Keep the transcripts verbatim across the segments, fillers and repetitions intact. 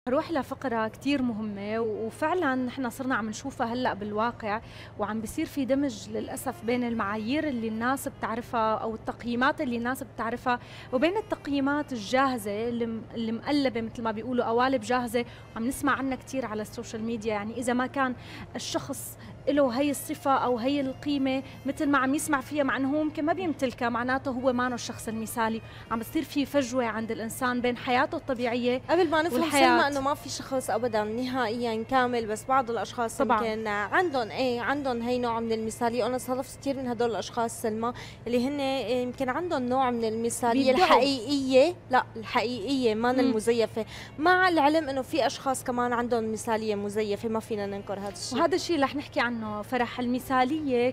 نروح لفقرة كتير مهمة وفعلا نحن صرنا عم نشوفها هلأ بالواقع، وعم بيصير في دمج للأسف بين المعايير اللي الناس بتعرفها أو التقييمات اللي الناس بتعرفها، وبين التقييمات الجاهزة اللي م- اللي مقلبة مثل ما بيقولوا قوالب جاهزة، وعم نسمع عنها كتير على السوشيال ميديا. يعني إذا ما كان الشخص له هي الصفة أو هي القيمة مثل ما عم يسمع فيها، مع أنه هو ممكن ما بيمتلكها، معناته هو ما الشخص المثالي. عم بتصير في فجوة عند الإنسان بين حياته الطبيعية قبل ما نفهم والحياة. سلمى انه ما في شخص ابدا نهائيا كامل، بس بعض الاشخاص طبعا يمكن عندهم ايه عندهم هي نوع من المثاليه، وانا صادفت كثير من هدول الاشخاص سلمى اللي هن يمكن عندهم نوع من المثاليه بيدعوا. الحقيقيه، لا الحقيقيه ما مم. المزيفه، مع العلم انه في اشخاص كمان عندهم مثاليه مزيفه، ما فينا ننكر هذا الشيء. وهذا الشيء رح نحكي عنه فرح. المثالية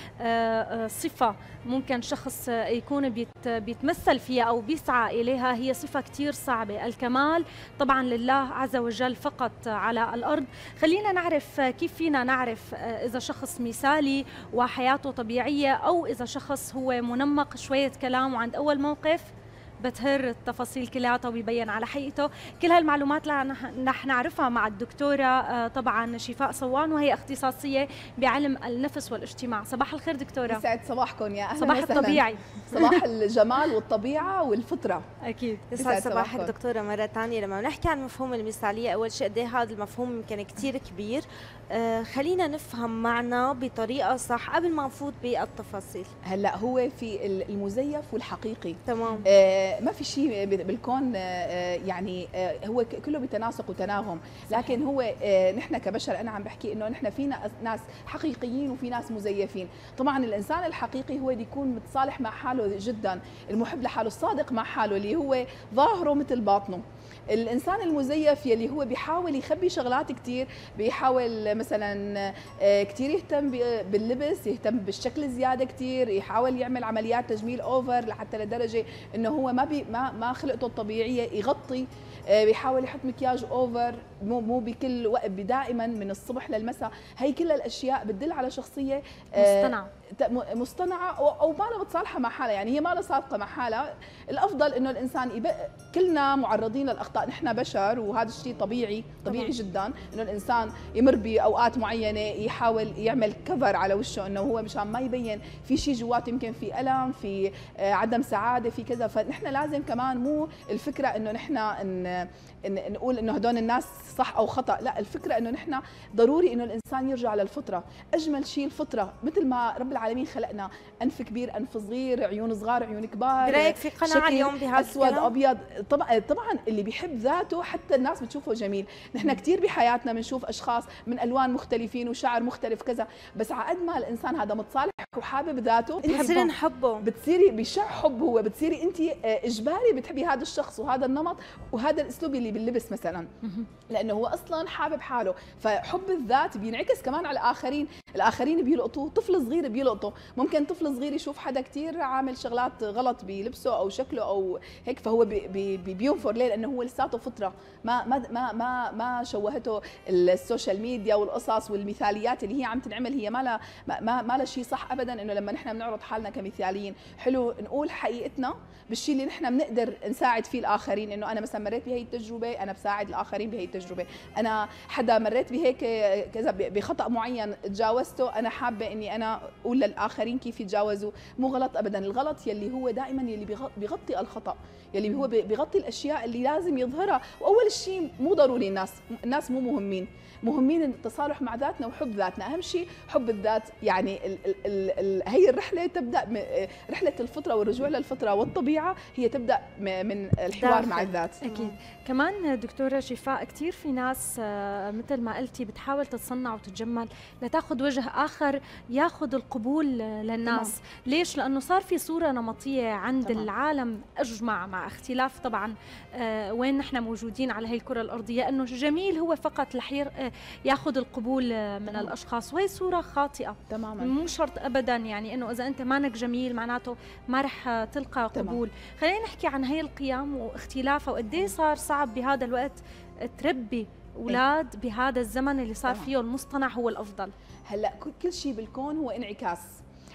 كصفة ممكن شخص يكون بيت بيتمثل فيها أو بيسعى إليها، هي صفة كتير صعبة. الكمال طبعا لله عز وجل فقط على الأرض. خلينا نعرف كيف فينا نعرف إذا شخص مثالي وحياته طبيعية، أو إذا شخص هو منمق شوية كلام وعند أول موقف بتهر التفاصيل كلياتها وبيبين على حقيقته. كل هالمعلومات رح نعرفها مع الدكتورة آه، طبعا شفاء صوان، وهي اختصاصية بعلم النفس والاجتماع. صباح الخير دكتورة. يسعد صباحكم يا اهلا صباح وسهلا. الطبيعي. صباح الجمال والطبيعه والفطره. اكيد. يسعد صباحك دكتورة مرة ثانية. لما بنحكي عن مفهوم المثالية، أول شيء قد إيه هذا المفهوم يمكن كتير كبير، آه خلينا نفهم معنى بطريقة صح قبل ما نفوت بالتفاصيل. هلا هو في المزيف والحقيقي تمام. آه ما في شيء بالكون آه يعني آه هو كله بتناسق وتناغم، لكن هو آه نحن كبشر انا عم بحكي انه نحن فينا ناس حقيقيين وفي ناس مزيفين. طبعا الانسان الحقيقي هو اللي يكون متصالح مع حاله جدا، المحب لحاله، الصادق مع حاله، اللي هو ظاهره مثل باطنه. الانسان المزيف يلي هو بيحاول يخبي شغلات كثير، بيحاول مثلا كثير يهتم باللبس، يهتم بالشكل زياده كثير، يحاول يعمل عمليات تجميل اوفر لحتى لدرجه انه هو ما بي ما ما خلقته الطبيعيه، يغطي، بيحاول يحط مكياج اوفر، مو مو بكل وقت، دائما من الصبح للمساء. هي كل الاشياء بتدل على شخصيه مصطنعه مصطنعه او ما لها متصالحه مع حالها، يعني هي ما لها صادقه مع حالها. الافضل انه الانسان يبقى، كلنا معرضين للاخطاء، نحن بشر وهذا الشيء طبيعي طبيعي طبعا. جدا انه الانسان يمر باوقات معينه يحاول يعمل كفر على وشه انه هو مشان ما يبين في شيء جواته، يمكن في الم، في عدم سعاده، في كذا. فنحن لازم كمان مو الفكره انه نحن إن إن نقول انه هدول الناس صح او خطا، لا، الفكره انه نحن ضروري انه الانسان يرجع للفطره. اجمل شيء الفطره، مثل ما رب العالمين خلقنا، انف كبير انف صغير، عيون صغار عيون كبار. برايك في قناعه اليوم بهذا اسود الكلام؟ ابيض. طبعا طبعا اللي بيحب ذاته حتى الناس بتشوفه جميل. نحن كثير بحياتنا بنشوف اشخاص من الوان مختلفين وشعر مختلف كذا، بس على قد ما الانسان هذا متصالح وحابب ذاته بتصيري نحبه، بتصيري بشع حب، هو بتصيري انت اجباري بتحبي هذا الشخص وهذا النمط وهذا الاسلوب اللي باللبس مثلا، لانه هو اصلا حابب حاله. فحب الذات بينعكس كمان على الاخرين، الاخرين بيلقطوه. طفل صغير بيلقطه، ممكن طفل صغير يشوف حدا كثير عامل شغلات غلط بلبسه او شكله او هيك، فهو بي بي بينفر ليه؟ لانه هو لساته فطره، ما ما ما ما, ما شوهته السوشيال ميديا والقصص والمثاليات اللي هي عم تنعمل. هي ما لها ما ما لها شيء صح ابدا انه لما نحن بنعرض حالنا كمثاليين. حلو نقول حقيقتنا بالشيء اللي نحن بنقدر نساعد فيه الاخرين، انه انا مثلا مريت بهي التجربه، انا بساعد الاخرين بهي التجربه. انا حدا مريت بهيك كذا بخطا معين تجاوزته، انا حابه اني انا اقول للاخرين كيف يتجاوزوا. مو غلط ابدا، الغلط يلي هو دائما يلي بيغطي الخطا، يلي هو بيغطي الاشياء اللي لازم يظهرها. واول شيء مو ضروري الناس الناس مو مهمين، مهمين التصالح مع ذاتنا وحب ذاتنا. اهم شيء حب الذات. يعني ال ال ال ال هي الرحله تبدا رحله الفطره والرجوع للفطره والطبيعه، هي تبدا من الحوار مع الذات. اكيد. كمان دكتوره شفاء، كثير في ناس مثل ما قلتي بتحاول تتصنع وتتجمل لتاخذ وجه اخر ياخذ القبول للناس. طبعا. ليش؟ لانه صار في صوره نمطيه عند طبعا. العالم اجمع، مع اختلاف طبعا آه وين نحن موجودين على هي الكره الارضيه، انه الجميل هو فقط لحير آه ياخذ القبول من طبعا. الاشخاص، وهي صوره خاطئه تماما. مو شرط ابدا يعني انه اذا انت مانك جميل معناته ما رح تلقى قبول. تمام. خلينا نحكي عن هي القيم واختلافها، وقد ايه صار صعب بهذا الوقت تربي اولاد إيه؟ بهذا الزمن اللي صار طبعا. فيه المصطنع هو الافضل. هلا كل شيء بالكون هو انعكاس.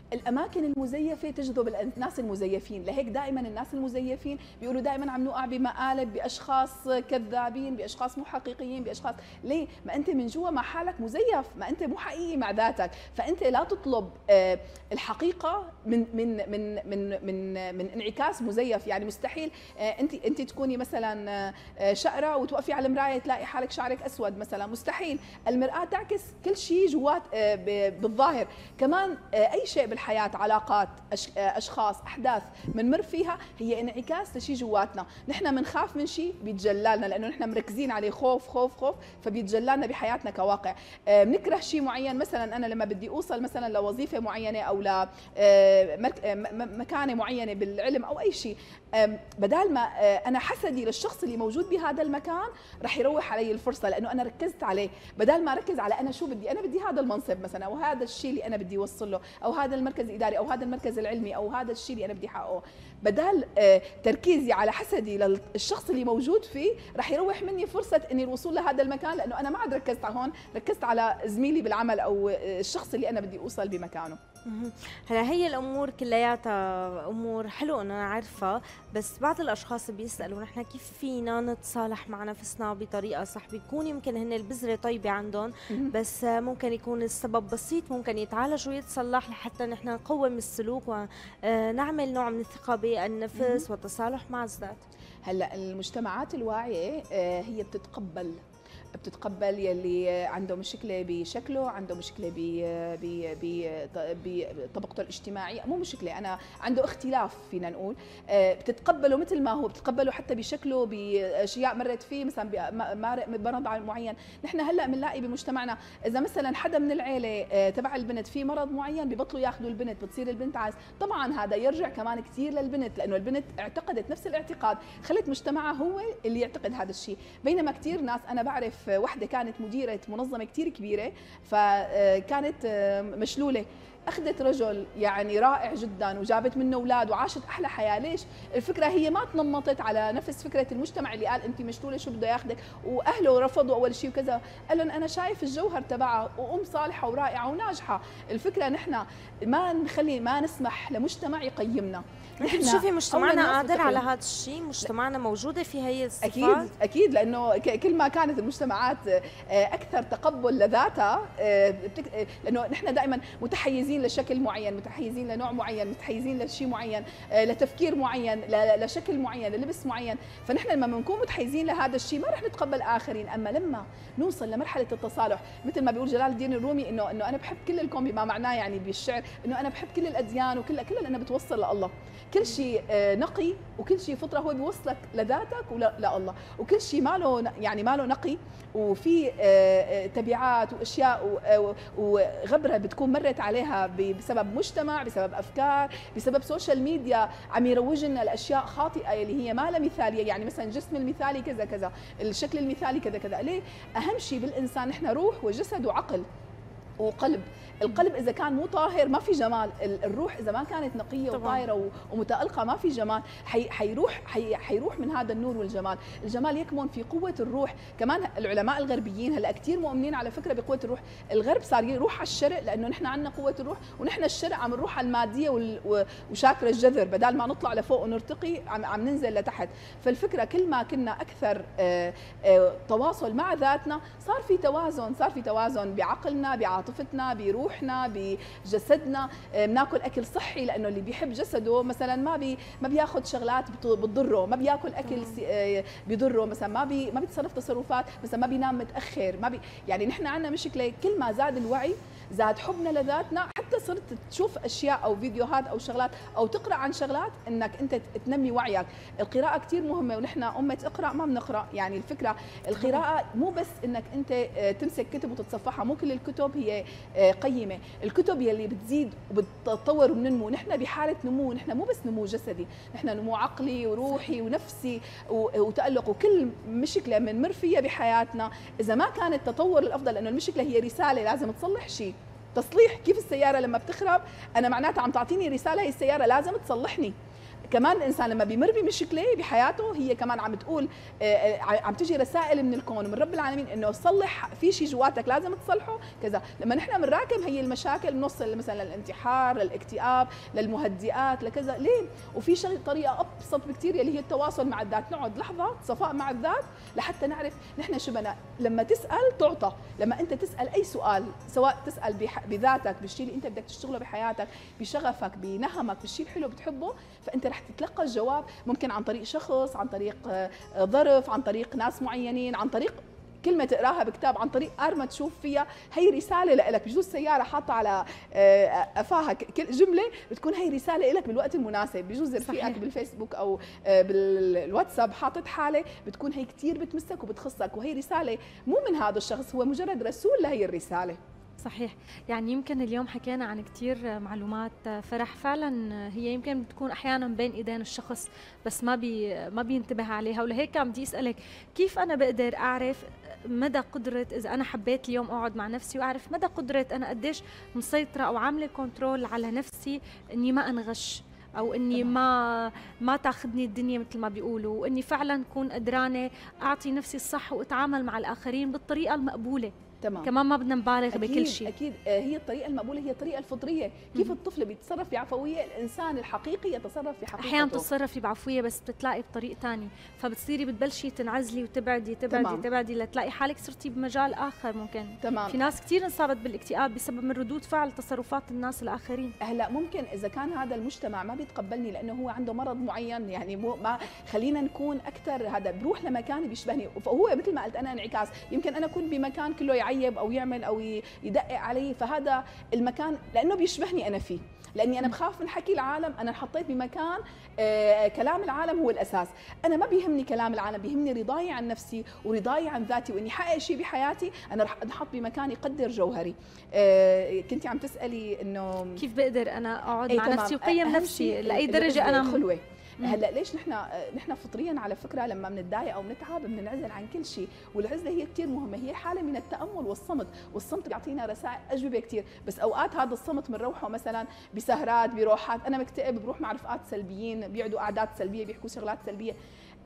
الاماكن المزيفه تجذب الناس المزيفين، لهيك دائما الناس المزيفين بيقولوا دائما عم نوقع بمقالب باشخاص كذابين، باشخاص مو حقيقيين، باشخاص ليه؟ ما انت من جوا مع حالك مزيف، ما انت مو حقيقي مع ذاتك، فانت لا تطلب الحقيقه من من من من من من انعكاس مزيف. يعني مستحيل انت انت تكوني مثلا شقره وتوقفي على المرايه تلاقي حالك شعرك اسود مثلا، مستحيل. المراه تعكس كل شيء جوات بالظاهر. كمان اي شيء بالحياه، علاقات، اشخاص، احداث بنمر فيها هي انعكاس لشيء جواتنا. نحن بنخاف من شيء بيتجلى لنا لانه نحن مركزين عليه، خوف خوف خوف، فبيتجلى لنا بحياتنا كواقع. بنكره شيء معين، مثلا انا لما بدي اوصل مثلا لوظيفه معينه او لمكانه معينه بالعلم او اي شيء، بدال ما انا حسدي للشخص اللي موجود بهذا المكان رح يروح علي الفرصه لانه انا ركزت عليه، بدال ما اركز على انا شو بدي، انا بدي هذا المنصب مثلا او هذا الشيء اللي انا بدي اوصل له او هذا المركز الاداري او هذا المركز العلمي او هذا الشيء اللي انا بدي احققه، بدال تركيزي على حسدي للشخص اللي موجود فيه رح يروح مني فرصه اني الوصول لهذا المكان لانه انا ما عاد ركزت على هون، ركزت على زميلي بالعمل او الشخص اللي انا بدي اوصل بمكانه. هلا هي الامور كلياتها امور حلو انه نعرفها، بس بعض الاشخاص بيسالوا نحن كيف فينا نتصالح مع نفسنا بطريقه صح؟ بيكون يمكن هن البذره طيبه عندهم بس ممكن يكون السبب بسيط، ممكن يتعالج ويتصلح لحتى نحن نقوم السلوك ونعمل نوع من الثقه بالنفس والتصالح مع الذات. هلا المجتمعات الواعيه هي بتتقبل بتتقبل يلي عنده مشكله بشكله، عنده مشكله بطبقته الاجتماعيه، مو مشكله، انا عنده اختلاف فينا نقول، بتتقبله مثل ما هو، بتتقبله حتى بشكله، باشياء مرت فيه مثلا بمرض معين. نحن هلا بنلاقي بمجتمعنا اذا مثلا حدا من العيله تبع البنت في مرض معين ببطلوا ياخذوا البنت، بتصير البنت عايز، طبعا هذا يرجع كمان كثير للبنت لانه البنت اعتقدت نفس الاعتقاد، خلت مجتمعها هو اللي يعتقد هذا الشيء. بينما كثير ناس، انا بعرف وحده كانت مديره منظمه كثير كبيره، فكانت مشلوله، اخذت رجل يعني رائع جدا وجابت منه اولاد وعاشت احلى حياه. ليش؟ الفكره هي ما تنمطت على نفس فكره المجتمع اللي قال انت مشلوله شو بده ياخذك، واهله رفضوا اول شيء وكذا، قال لهم انا شايف الجوهر تبعها وام صالحه ورائعه وناجحه. الفكره نحن ما نخلي ما نسمح لمجتمع يقيمنا. نحن شوفي مجتمعنا قادر على هذا الشيء، مجتمعنا موجوده في هي الصفات. اكيد اكيد، لانه كل ما كانت المجتمعات اكثر تقبل لذاتها، لانه نحن دائما متحيزين لشكل معين، متحيزين لنوع معين، متحيزين لشيء معين، لتفكير معين، لشكل معين، للبس معين، فنحن لما بنكون متحيزين لهذا الشيء ما رح نتقبل اخرين. اما لما نوصل لمرحله التصالح، مثل ما بيقول جلال الدين الرومي انه انه انا بحب كل الكون، بما معناه يعني بالشعر انه انا بحب كل الاديان وكلها كلها لانها بتوصل لله. كل شيء نقي وكل شيء فطره هو بيوصلك لذاتك ولله، وكل شيء ما له يعني ما له نقي وفي تبعات واشياء وغبره بتكون مرت عليها بسبب مجتمع، بسبب افكار، بسبب سوشيال ميديا عم يروج لنا الاشياء خاطئه اللي هي ما لها مثاليه. يعني مثلا الجسم المثالي كذا كذا، الشكل المثالي كذا كذا. ليه؟ اهم شيء بالانسان نحن روح وجسد وعقل وقلب. القلب اذا كان مو طاهر ما في جمال، الروح اذا ما كانت نقيه وطاهره ومتالقه ما في جمال، حي حيروح حي حيروح من هذا النور والجمال. الجمال يكمن في قوه الروح. كمان العلماء الغربيين هلا كثير مؤمنين على فكره بقوه الروح. الغرب صار يروح على الشرق لانه نحن عندنا قوه الروح، ونحن الشرق عم نروح على الماديه وشاكر الجذر، بدل ما نطلع لفوق ونرتقي عم عم ننزل لتحت. فالفكره كل ما كنا اكثر آآ آآ تواصل مع ذاتنا صار في توازن، صار في توازن بعقلنا، بعاطفتنا، بروح احنا بجسدنا. بناكل اكل صحي لانه اللي بيحب جسده مثلا ما بي ما بياخذ شغلات بتضره، ما بياكل اكل بيضره، مثلا ما بي ما بيتصرف تصرفات، مثلا ما بينام متاخر، ما بي يعني نحن عندنا مشكله. كل ما زاد الوعي زاد حبنا لذاتنا، حتى صرت تشوف اشياء او فيديوهات او شغلات او تقرا عن شغلات انك انت تنمي وعيك. القراءه كثير مهمه، ونحن امه اقرا ما بنقرا. يعني الفكره القراءه مو بس انك انت تمسك كتب وتتصفحها، مو كل الكتب هي قيمه. الكتب يلي بتزيد وبتطور وبننمو. نحن بحاله نمو، نحن مو بس نمو جسدي، نحن نمو عقلي وروحي ونفسي وتالق. وكل مشكله بنمر فيها بحياتنا اذا ما كان التطور الافضل، لانه المشكله هي رساله لازم تصلح شيء. تصليح كيف السياره لما بتخرب انا معناتها عم تعطيني رساله، هي السياره لازم تصلحني. كمان الانسان لما بيمر بمشكله بحياته هي كمان عم تقول عم تجي رسائل من الكون ومن رب العالمين انه صلح في شيء جواتك لازم تصلحه كذا. لما نحن بنراكم هي المشاكل بنوصل مثلا للانتحار، للاكتئاب، للمهدئات، لكذا. ليه؟ وفي شغله طريقه ابسط بكثير اللي هي التواصل مع الذات، نقعد لحظه صفاء مع الذات لحتى نعرف نحن شو بدنا. لما تسال تعطى، لما انت تسال اي سؤال سواء تسال بذاتك بالشيء اللي انت بدك تشتغله بحياتك، بشغفك، بنهمك، بالشيء الحلو بتحبه، فانت رح تتلقى الجواب ممكن عن طريق شخص، عن طريق ظرف، عن طريق ناس معينين، عن طريق كلمة تقراها بكتاب، عن طريق أرمى تشوف فيها. هي رسالة لك، بجوز سيارة حاطة على قفاها كل جملة بتكون هي رسالة لك بالوقت المناسب. بجوز رفيقك بالفيسبوك أو بالواتساب حاطط حالة بتكون هي كتير بتمسك وبتخصك، وهي رسالة مو من هذا الشخص، هو مجرد رسول لهي الرسالة. صحيح. يعني يمكن اليوم حكينا عن كتير معلومات فرح، فعلا هي يمكن بتكون احيانا بين ايدين الشخص بس ما بي ما بينتبه عليها. ولهيك عم بدي اسالك كيف انا بقدر اعرف مدى قدره، اذا انا حبيت اليوم اقعد مع نفسي واعرف مدى قدره انا قديش مسيطره او عامله كنترول على نفسي اني ما انغش، او اني ما ما تاخذني الدنيا مثل ما بيقولوا، واني فعلا اكون قدرانه اعطي نفسي الصح واتعامل مع الاخرين بالطريقه المقبوله. تمام. كمان ما بدنا نبالغ أكيد بكل شيء. اكيد هي الطريقه المقبوله هي الطريقه الفطريه. كيف مم. الطفل بيتصرف بعفويه، الانسان الحقيقي يتصرف بحقيقته. احيانا بتتصرفي بعفويه بس بتلاقي بطريق ثاني، فبتصيري بتبلشي تنعزلي وتبعدي تبعدي تمام. تبعدي لتلاقي حالك صرتي بمجال اخر. ممكن تمام. في ناس كثير انصابت بالاكتئاب بسبب من ردود فعل تصرفات الناس الاخرين. هلا ممكن اذا كان هذا المجتمع ما بيتقبلني لانه هو عنده مرض معين، يعني مو ما خلينا نكون اكثر، هذا بروح لمكان بيشبهني، فهو مثل ما قلت انا انعكاس. يمكن انا اكون بمكان كله يعيب او يعمل او يدقق علي، فهذا المكان لانه بيشبهني انا فيه، لاني انا بخاف من حكي العالم. انا انحطيت بمكان آه كلام العالم هو الاساس. انا ما بيهمني كلام العالم، بيهمني رضاي عن نفسي ورضاي عن ذاتي، واني احقق شيء بحياتي. انا رح انحط بمكان يقدر جوهري. آه كنتي عم تسالي انه كيف بقدر انا اقعد مع نفسي وقيم نفسي لاي درجه انا خلوه. هلا ليش نحن نحن فطريا على فكره لما بنتضايق او بنتعب بننعزل عن كل شيء، والعزله هي كثير مهمه، هي حاله من التامل والصمت، والصمت بيعطينا رسائل اجوبه كثير. بس اوقات هذا الصمت بنروحه مثلا بسهرات بروحات، انا مكتئب بروح مع رفقات سلبيين بيقعدوا قعدات سلبيه بيحكوا شغلات سلبيه.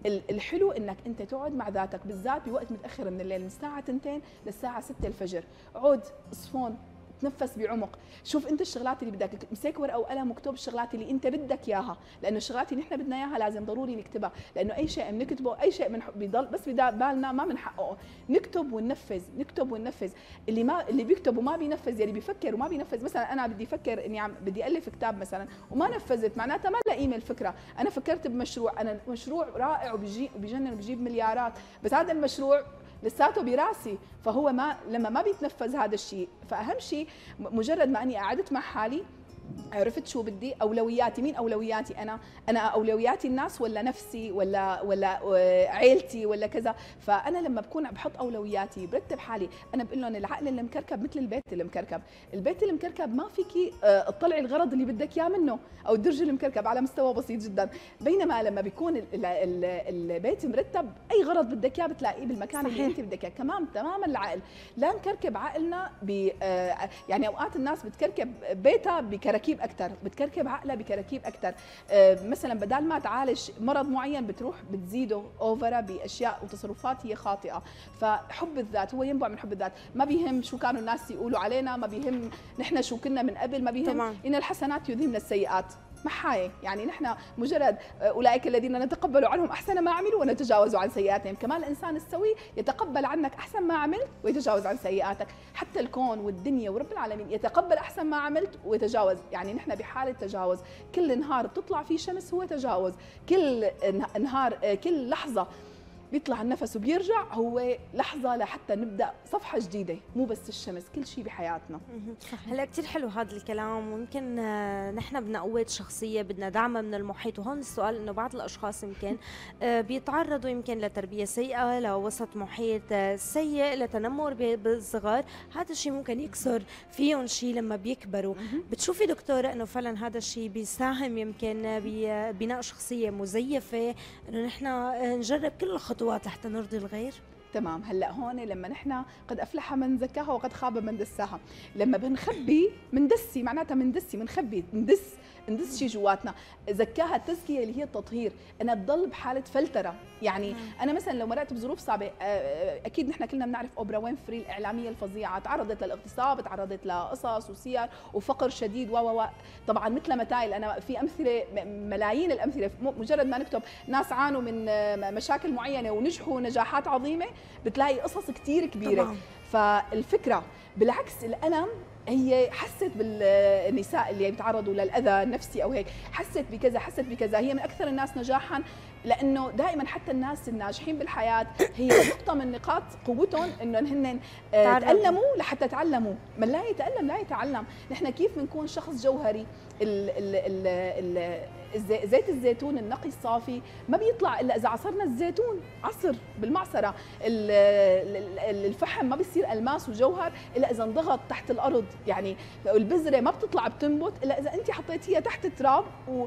الحلو انك انت تقعد مع ذاتك بالذات بوقت متاخر من الليل، من الساعه اثنتين للساعه ستة الفجر. عود اصفون، تنفس بعمق، شوف انت الشغلات اللي بدك، امسك ورقه وقلم واكتب الشغلات اللي انت بدك اياها، لانه الشغلات اللي نحن بدنا اياها لازم ضروري نكتبها، لانه اي شيء بنكتبه، اي شيء بيضل بس ببالنا ما بنحققه. نكتب وننفذ، نكتب وننفذ. اللي ما اللي بيكتب وما بينفذ، يعني بيفكر وما بينفذ. مثلا انا بدي افكر اني عم بدي الف كتاب مثلا وما نفذت، معناتها ما لها قيمه الفكره. انا فكرت بمشروع، انا مشروع رائع وبيجي وبيجنن وبيجيب مليارات، بس هذا المشروع لساته براسي، فهو ما لما ما بيتنفذ هذا الشيء. فاهم شيء مجرد ما اني قعدت مع حالي عرفت شو بدي، اولوياتي، مين اولوياتي انا؟ انا اولوياتي الناس ولا نفسي ولا ولا عيلتي ولا كذا. فانا لما بكون بحط اولوياتي برتب حالي، انا بقول لهم العقل اللي مكركب مثل البيت اللي مكركب، البيت اللي مكركب ما فيكي تطلعي الغرض اللي بدك اياه منه، او الدرج اللي مكركب على مستوى بسيط جدا. بينما لما بيكون البيت مرتب اي غرض بدك اياه بتلاقيه بالمكان صحيح. اللي انت بدك اياه. كمان تماما العقل، لا نكركب عقلنا ب يعني اوقات الناس بتكركب بيتها بكركب بكراكيب اكثر، بتكركب عقلها بكراكيب اكثر. آه مثلا بدل ما تعالج مرض معين بتروح بتزيده اوفرا باشياء وتصرفات هي خاطئه. فحب الذات هو ينبع من حب الذات، ما بيهم شو كانوا الناس يقولوا علينا، ما بيهم نحن شو كنا من قبل، ما بيهم طبعا. ان الحسنات يذهبن السيئات. محاية يعني نحن مجرد أولئك الذين نتقبل عنهم أحسن ما عملوا ونتجاوز عن سيئاتهم. كمان الإنسان السوي يتقبل عنك أحسن ما عملت ويتجاوز عن سيئاتك. حتى الكون والدنيا ورب العالمين يتقبل أحسن ما عملت ويتجاوز. يعني نحن بحالة تجاوز، كل نهار بتطلع فيه شمس هو تجاوز، كل نهار كل لحظة بيطلع النفس وبيرجع هو لحظة لحتى نبدأ صفحة جديدة، مو بس الشمس، كل شيء بحياتنا. هلا كثير حلو هذا الكلام، ويمكن نحن بدنا قوة شخصية، بدنا دعم من المحيط. وهون السؤال انه بعض الاشخاص يمكن بيتعرضوا يمكن لتربية سيئة، لوسط محيط سيء، لتنمر بالصغر، هذا الشيء ممكن يكسر فيهم شيء لما بيكبروا. بتشوفي دكتورة انه فعلا هذا الشيء بيساهم يمكن ببناء شخصية مزيفة، انه نحن نجرب كل الخطوات لحتى نرضي الغير؟ تمام. هلا هون لما نحن قد افلح من زكاها وقد خاب من دساها، لما بنخبي مندسي، معناتها مندسي، بنخبي ندس ندس شيء جواتنا. زكاها التزكيه اللي هي التطهير، انا بضل بحاله فلتره. يعني انا مثلا لو مرقت بظروف صعبه، اكيد نحن كلنا بنعرف اوبرا وينفري الاعلاميه الفظيعه، تعرضت للاغتصاب، تعرضت لقصص وسير وفقر شديد و و طبعا مثل ما تايل. انا في امثله، ملايين الامثله، مجرد ما نكتب ناس عانوا من مشاكل معينه ونجحوا نجاحات عظيمه بتلاقي قصص كثير كبيره طبعا. فالفكره بالعكس الالم، هي حست بالنساء اللي بيتعرضوا للاذى النفسي او هيك، حست بكذا حست بكذا، هي من اكثر الناس نجاحا، لانه دائما حتى الناس الناجحين بالحياه هي نقطه من نقاط قوتهم انه هن تألموا لحتى تعلموا. من لا يتألم لا يتعلم. نحن كيف بنكون شخص جوهري؟ ال ال ال ال زيت الزيتون النقي الصافي ما بيطلع الا اذا عصرنا الزيتون عصر بالمعصره. الفحم ما بيصير الماس وجوهر الا اذا انضغط تحت الارض. يعني البذره ما بتطلع بتنبت الا اذا انت حطيتيها تحت التراب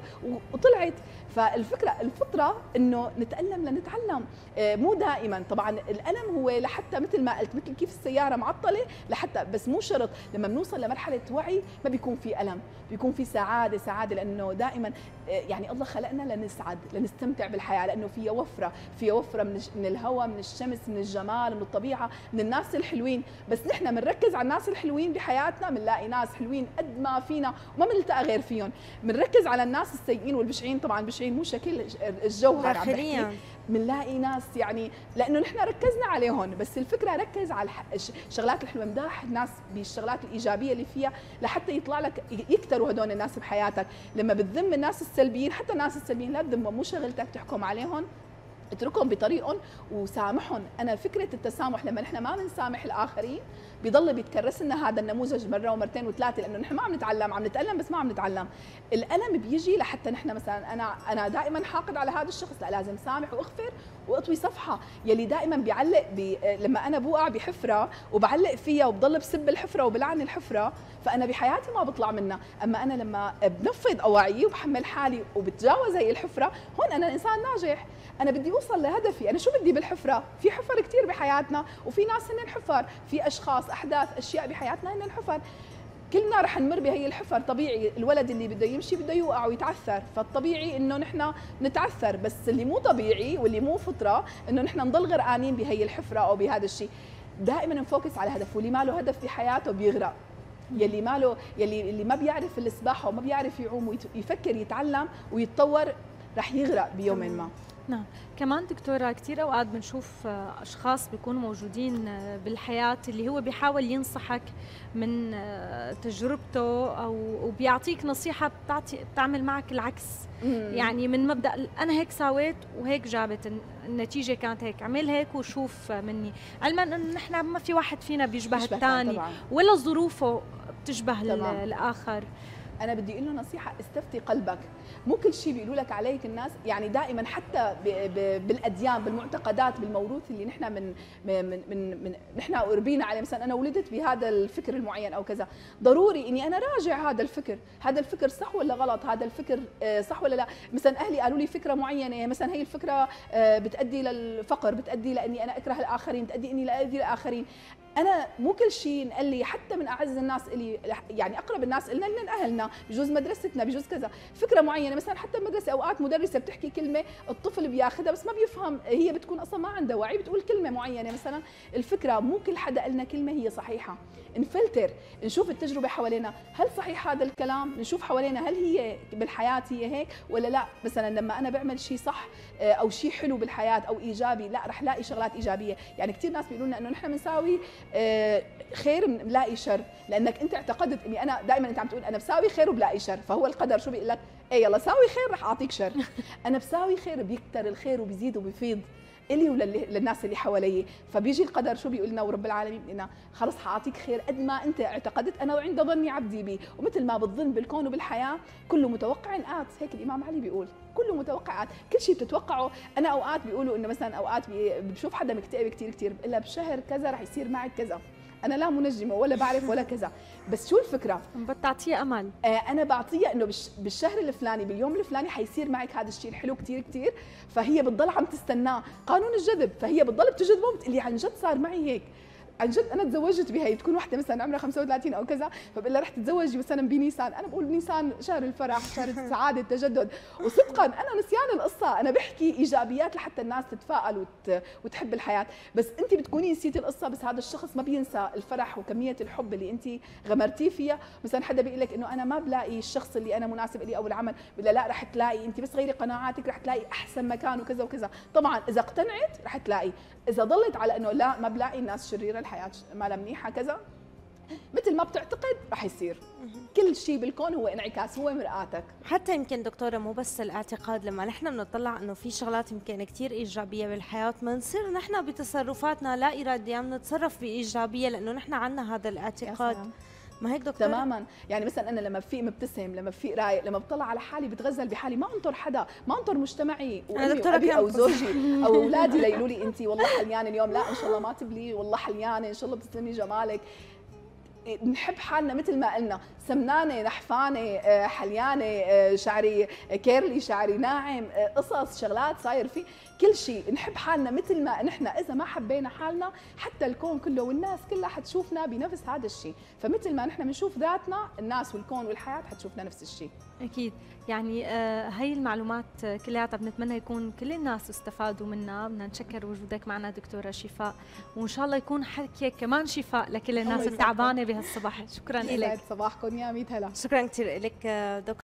وطلعت. فالفكره الفطره انه نتألم لنتعلم، مو دائما. طبعا الالم هو لحتى مثل ما قلت، مثل كيف السياره معطله لحتى، بس مو شرط. لما بنوصل لمرحله وعي ما بيكون في الم، بيكون في سعاده سعاده، لانه دائما يعني الله خلقنا لنسعد، لنستمتع بالحياه، لانه فيها وفره، فيها وفره من من الهواء، من الشمس، من الجمال، من الطبيعه، من الناس الحلوين. بس نحن بنركز على الناس الحلوين بحياتنا، بنلاقي ناس حلوين قد ما فينا وما بنلتقى غير فيهم. بنركز على الناس السيئين والبشعين، طبعا بشعين مو شكل الجوهر عم بحكي، بنلاقي ناس يعني لانه نحن ركزنا عليهم. بس الفكره ركز على الشغلات الحلوه، مداح الناس بالشغلات الايجابيه اللي فيها لحتى يطلع لك يكتروا هدول الناس بحياتك. لما بتذم الناس السلبيين، حتى الناس السلبيين لا تذمهم، مو شغلتك تحكم عليهم، اتركهم بطريقهم وسامحهم. انا فكره التسامح، لما نحن ما بنسامح الاخرين بيضل بيتكرس لنا هذا النموذج مره ومرتين وثلاثه، لانه نحن ما عم نتعلم، عم نتالم بس ما عم نتعلم. الالم بيجي لحتى نحن مثلا انا انا دائما حاقد على هذا الشخص، لا لازم سامح واغفر واطوي صفحه. يلي دائما بيعلق بي لما انا بوقع بحفره وبعلق فيها وبضل بسب الحفره وبلعن الحفره، فانا بحياتي ما بطلع منها. اما انا لما بنفض اواعيي وبحمل حالي وبتجاوز هي الحفره، هون انا انسان ناجح. انا بدي اوصل لهدفي. انا شو بدي بالحفره؟ في حفر كثير بحياتنا، وفي ناس هن حفر، في اشخاص، احداث، اشياء بحياتنا هن الحفر. كلنا رح نمر بهي الحفر. طبيعي الولد اللي بده يمشي بده يوقع ويتعثر، فالطبيعي انه نحن نتعثر. بس اللي مو طبيعي واللي مو فطره انه نحن نضل غرقانين بهي الحفره او بهذا الشيء. دائما نفوكس على هدف، واللي ما له هدف بحياته بيغرق. يلي ما له يلي اللي ما بيعرف السباحه وما بيعرف يعوم ويفكر يتعلم ويتطور رح يغرق بيوم ما. نعم. كمان دكتورة كثير أوقات بنشوف أشخاص بيكونوا موجودين بالحياة اللي هو بيحاول ينصحك من تجربته أو وبيعطيك نصيحة بتعطي بتعمل معك العكس. مم. يعني من مبدأ أنا هيك سويت وهيك جابت النتيجة كانت هيك، عمل هيك وشوف مني، علما أنه نحن ما في واحد فينا بيشبه الثاني ولا ظروفه بتشبه الآخر. أنا بدي أقول له نصيحة، استفتي قلبك. مو كل شيء بيقولوا لك عليك الناس، يعني دائما حتى بالأديان، بالمعتقدات، بالموروث اللي نحن من من من, من نحن قربينا عليه. مثلا أنا ولدت بهذا الفكر المعين أو كذا، ضروري إني أنا راجع هذا الفكر، هذا الفكر صح ولا غلط، هذا الفكر صح ولا لا. مثلا أهلي قالوا لي فكرة معينة، مثلا هي الفكرة بتؤدي للفقر، بتؤدي لأني أنا أكره الآخرين، بتؤدي إني لا أذي الآخرين. أنا مو كل شيء انقال لي، حتى من أعز الناس إلي، يعني أقرب الناس إلنا من أهلنا، بجوز مدرستنا، بجوز كذا، فكرة معينة. مثلا حتى المدرسة أوقات مدرسة بتحكي كلمة الطفل بياخذها بس ما بيفهم، هي بتكون أصلا ما عندها وعي، بتقول كلمة معينة. مثلا الفكرة مو كل حدا قالنا كلمة هي صحيحة. نفلتر، نشوف التجربة حوالينا، هل صحيح هذا الكلام؟ نشوف حوالينا هل هي بالحياة هي هيك ولا لا. مثلا لما أنا بعمل شيء صح أو شيء حلو بالحياة أو إيجابي، لا رح لاقي شغلات إيجابية. يعني كثير ناس بيقولوا لنا إنه نحن بنساوي خير بنلاقي شر، لانك انت اعتقدت اني انا دائما انت عم تقول انا بساوي خير وبلاقي شر، فهو القدر شو بيقول لك؟ ايه يلا ساوي خير رح اعطيك شر. انا بساوي خير بيكتر الخير وبيزيد وبيفيض الي وللناس اللي حوالي. فبيجي القدر شو بيقول لنا ورب العالمين لنا خلص حاعطيك خير قد ما انت اعتقدت، انا وعند ظني عبدي بي. ومثل ما بتظن بالكون وبالحياه كله متوقع آت، هيك الامام علي بيقول كله متوقعات، كل شيء بتتوقعه. انا اوقات بيقولوا انه مثلا اوقات بشوف حدا مكتئب كثير كثير الا بشهر كذا رح يصير معك كذا. انا لا منجمه ولا بعرف ولا كذا، بس شو الفكره؟ بتعطيه امل. آه انا بعطيها انه بالشهر الفلاني باليوم الفلاني حيصير معك هذا الشيء الحلو كثير كثير، فهي بتضل عم تستناه، قانون الجذب، فهي بتضل بتجذبه بتقول لي عن جد صار معي هيك. عن جد انا تزوجت بهي، تكون وحده مثلا عمرها خمسة وثلاثين او كذا، فبقول لها رح تتزوجي مثلا بنيسان، انا بقول نيسان شهر الفرح، شهر السعاده، التجدد، وصدقا انا نسيان القصه، انا بحكي ايجابيات لحتى الناس تتفائل وت... وتحب الحياه، بس انت بتكوني نسيتي القصه، بس هذا الشخص ما بينسى الفرح وكميه الحب اللي انت غمرتيه فيها. مثلا حدا بيقول لك انه انا ما بلاقي الشخص اللي انا مناسب لي او العمل، بقول لا رح تلاقي، انت بس غيري قناعاتك رح تلاقي احسن مكان وكذا وكذا. طبعا اذا اقتنعت رح تلاقي، اذا ضلت على انه لا ما بلاقي، الناس شريره، الحياه ما لها منيحه كذا، مثل ما بتعتقد رح يصير. كل شيء بالكون هو انعكاس، هو مرآتك. حتى يمكن دكتوره مو بس الاعتقاد، لما نحن بنطلع انه في شغلات يمكن كثير ايجابيه بالحياه، بنصير نحن بتصرفاتنا لا اراديا بنتصرف بايجابيه لانه نحن عندنا هذا الاعتقاد. ما هيك دكتور؟ تماما. يعني مثلا انا لما بفيق مبتسم، لما بفيق رايق، لما بطلع على حالي بتغزل بحالي، ما انطر حدا، ما انطر مجتمعي وامي وابي او زوجي او اولادي ليقولوا لي انت والله حليانه اليوم، لا ان شاء الله ما تبلي، والله حليانه ان شاء الله بتسلمي جمالك. نحب حالنا مثل ما قلنا، سمنانه، نحفانه، حليانه، شعري كيرلي، شعري ناعم، قصص شغلات صاير في كل شيء، نحب حالنا مثل ما نحن. اذا ما حبينا حالنا حتى الكون كله والناس كلها حتشوفنا بنفس هذا الشيء، فمثل ما نحن بنشوف ذاتنا، الناس والكون والحياه حتشوفنا نفس الشيء. اكيد. يعني آه هي المعلومات كلياتها بنتمنى يكون كل الناس استفادوا منها. بدنا نشكر وجودك معنا دكتوره شفاء، وان شاء الله يكون حكيك كمان شفاء لكل الناس التعبانه بهالصباح. شكرا لك. صباحكم يا ميت هلا. شكرا كثير لك دكتور.